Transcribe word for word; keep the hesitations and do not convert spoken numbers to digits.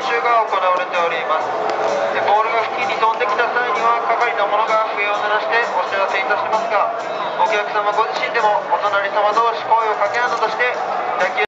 練習が行われております。ボールが付近に飛んできた際には係の者が笛を鳴らしてお知らせいたしますが、お客様ご自身でもお隣様同士声を掛け合うなどして野球